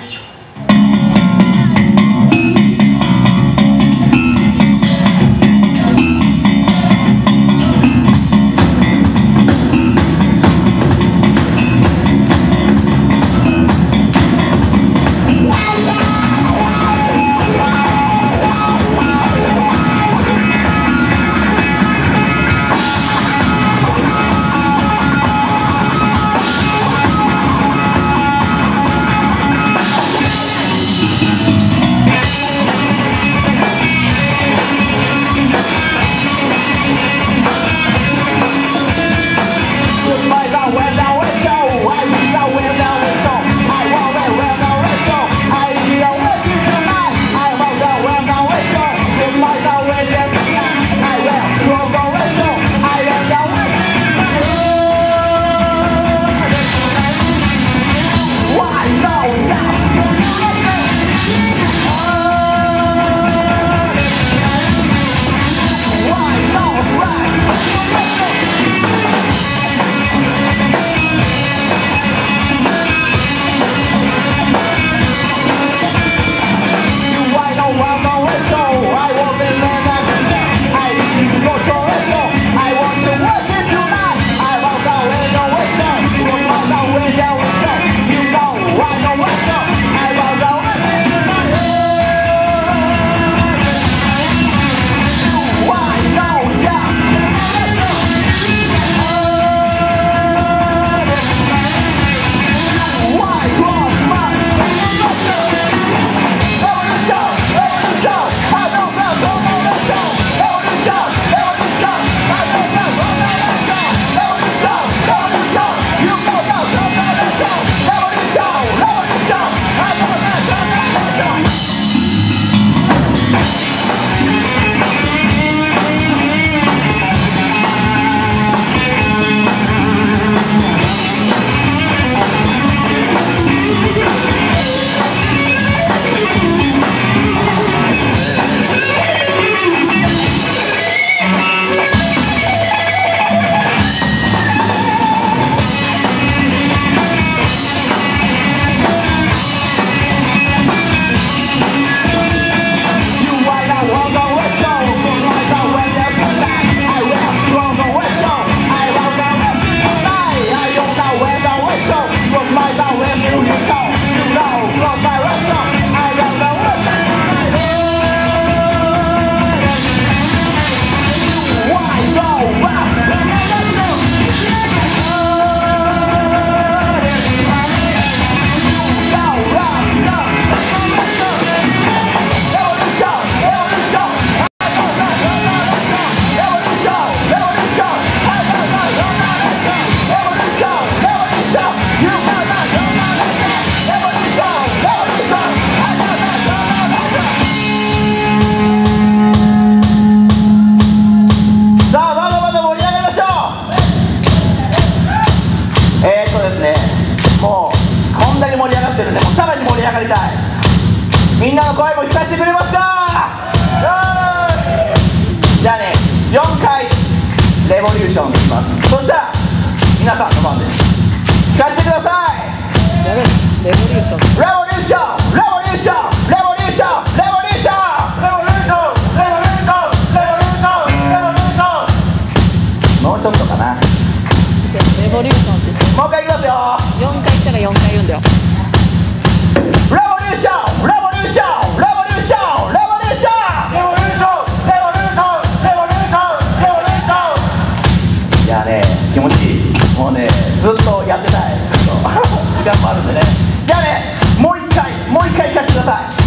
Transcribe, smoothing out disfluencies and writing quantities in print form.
みんなの声も聞かせてくれますか？じゃあね、4回レボリューションいきます。そしたら皆さんの番です。聞かせてください。 レボリューション、 レボリューション、レボリューション、レボリューション、レボリューション、レボリューション、レボリューション、レボリューション、レボリューション。もうちょっとかな。 レボリューションってもう一回いきますよ。 4回言ったら4回言うんだよ。 レボリューション、レボリューション、レボリューション、レボリューション、レボリューション、レボリューション、レボリューション、レボリューション。いやね、気持ちいい。もうね、ずっとやってたい。時間もあるんでね。じゃあね、もう一回聞かせてください。